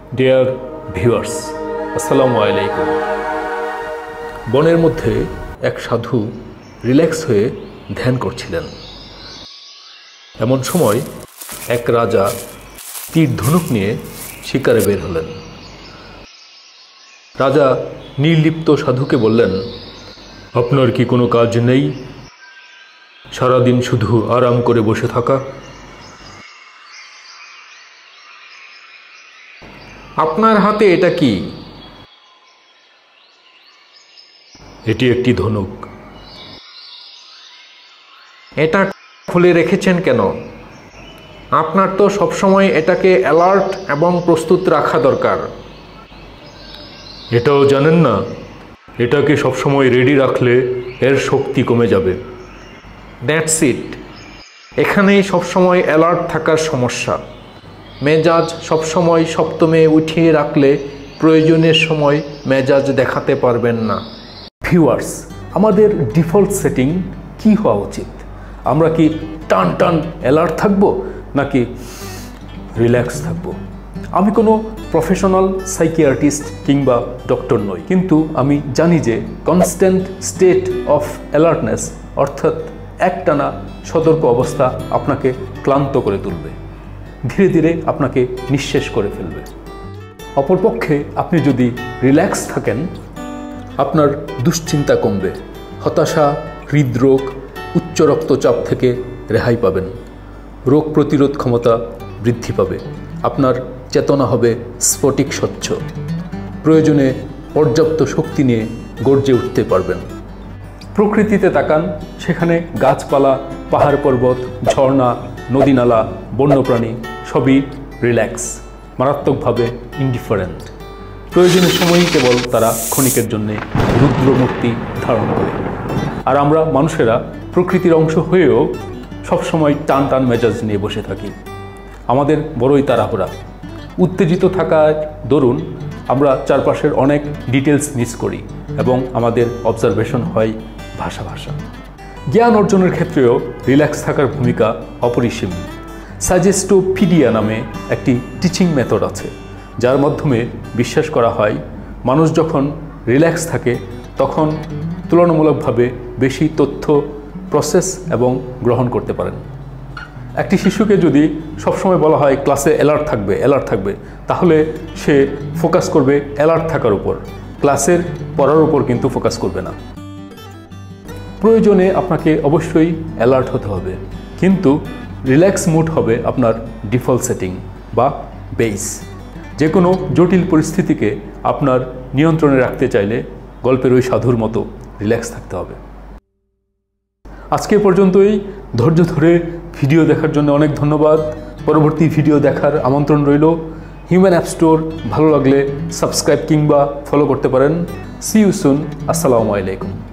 Dear viewers, আসসালামু আলাইকুম। বনের মধ্যে এক সাধু রিল্যাক্স হয়ে ধ্যান করছিলেন। এমন সময় এক রাজা তীর ধনুক নিয়ে শিকারে বের হলেন। রাজা নির্লিপ্ত সাধুকে বললেন, আপনার কি কোনো কাজ নেই? সারাদিন শুধু আরাম করে বসে থাকা? আপনার হাতে এটা কি? এটি একটি ধনুক। এটা খুলে রেখেছেন কেন? আপনার তো সবসময় এটাকে অ্যালার্ট এবং প্রস্তুত রাখা দরকার। এটাও জানেন না, এটাকে সবসময় রেডি রাখলে এর শক্তি কমে যাবে। That's it. এখানেই সবসময় অ্যালার্ট থাকার সমস্যা। মেজাজ সবসময় সপ্তমে উঠিয়ে রাখলে প্রয়োজনের সময় মেজাজ দেখাতে পারবেন না। ভিউয়ার্স, আমাদের ডিফল্ট সেটিং কি হওয়া উচিত? আমরা কি টান টান অ্যালার্ট থাকব নাকি রিল্যাক্স থাকব? আমি কোনো প্রফেশনাল সাইকিয়াট্রিস্ট কিংবা ডক্টর নই, কিন্তু আমি জানি যে কনস্ট্যান্ট স্টেট অফ অ্যালার্টনেস অর্থাৎ একটানা সতর্ক অবস্থা আপনাকে ক্লান্ত করে তুলবে, ধীরে ধীরে আপনাকে নিঃশেষ করে ফেলবে। অপরপক্ষে আপনি যদি রিল্যাক্স থাকেন, আপনার দুশ্চিন্তা কমবে, হতাশা, হৃদরোগ, উচ্চ রক্তচাপ থেকে রেহাই পাবেন, রোগ প্রতিরোধ ক্ষমতা বৃদ্ধি পাবে, আপনার চেতনা হবে স্ফটিক স্বচ্ছ, প্রয়োজনে পর্যাপ্ত শক্তি নিয়ে গর্জে উঠতে পারবেন। প্রকৃতিতে তাকান, সেখানে গাছপালা, পাহাড় পর্বত, ঝর্ণা, নদীনালা, বন্যপ্রাণী সবই রিল্যাক্স, মারাত্মকভাবে ইনডিফারেন্ট। প্রয়োজনের সময়ই কেবল তারা ক্ষণিকের জন্যে রুদ্রমূর্তি ধারণ করে। আর আমরা মানুষেরা প্রকৃতির অংশ হয়েও সবসময় টান টান মেজাজ নিয়ে বসে থাকি। আমাদের বড়ই তাড়াহুড়া, উত্তেজিত থাকার দরুন আমরা চারপাশের অনেক ডিটেলস মিস করি এবং আমাদের অবজারভেশন হয় ভাষা। জ্ঞান অর্জনের ক্ষেত্রেও রিল্যাক্স থাকার ভূমিকা অপরিসীম। সাজেস্টোপিডিয়া নামে একটি টিচিং মেথড আছে, যার মাধ্যমে বিশ্বাস করা হয় মানুষ যখন রিল্যাক্স থাকে তখন তুলনামূলকভাবে বেশি তথ্য প্রসেস এবং গ্রহণ করতে পারেন। একটি শিশুকে যদি সবসময় বলা হয় ক্লাসে অ্যালার্ট থাকবে, তাহলে সে ফোকাস করবে অ্যালার্ট থাকার উপর, ক্লাসের পড়ার উপর কিন্তু ফোকাস করবে না। প্রয়োজনে আপনাকে অবশ্যই অ্যালার্ট হতে হবে, কিন্তু রিল্যাক্স মুড হবে আপনার ডিফল্ট সেটিং বা বেস। যে কোনো জটিল পরিস্থিতিকে আপনার নিয়ন্ত্রণে রাখতে চাইলে গল্পের ওই সাধুর মতো রিল্যাক্স থাকতে হবে। আজকে পর্যন্তই। ধৈর্য ধরে ভিডিও দেখার জন্য অনেক ধন্যবাদ। পরবর্তী ভিডিও দেখার আমন্ত্রণ রইল। হিউম্যান অ্যাপ স্টোর ভালো লাগলে সাবস্ক্রাইব কিংবা ফলো করতে পারেন। See you soon. আসসালামু আলাইকুম।